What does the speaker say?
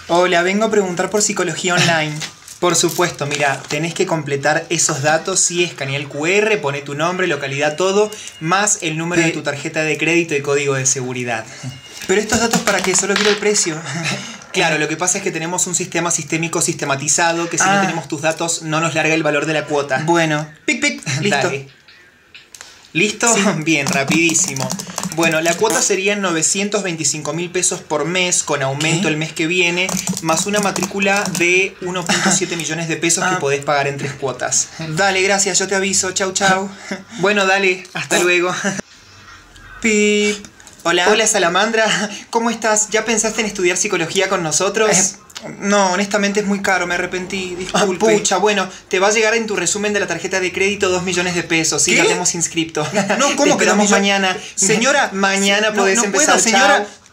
Hola, vengo a preguntar por psicología online. Por supuesto, mira, tenés que completar esos datos, sí, escanea el QR, pone tu nombre, localidad, todo, más el número de tu tarjeta de crédito y código de seguridad. ¿Pero estos datos para qué? Solo quiero el precio. Claro, lo que pasa es que tenemos un sistema sistémico sistematizado que si no tenemos tus datos no nos larga el valor de la cuota. Bueno, pic, listo. Dale. ¿Listo? Sí. Bien, rapidísimo. Bueno, la cuota serían 925.000 pesos por mes, con aumento el mes que viene, más una matrícula de 1.7 millones de pesos que podés pagar en 3 cuotas. Dale, gracias, yo te aviso. Chau, chau. Bueno, dale, hasta luego. Pip. Hola. Hola, Salamandra, ¿cómo estás? ¿Ya pensaste en estudiar psicología con nosotros? No, honestamente es muy caro, me arrepentí, disculpe. Pucha, bueno, te va a llegar en tu resumen de la tarjeta de crédito 2 millones de pesos, ¿sí? ¿Qué? Ya te hemos inscripto. No, ¿cómo te que 2 esperamos millones? mañana. Señora, mañana no, podés no empezar. puedo, señora. Chao.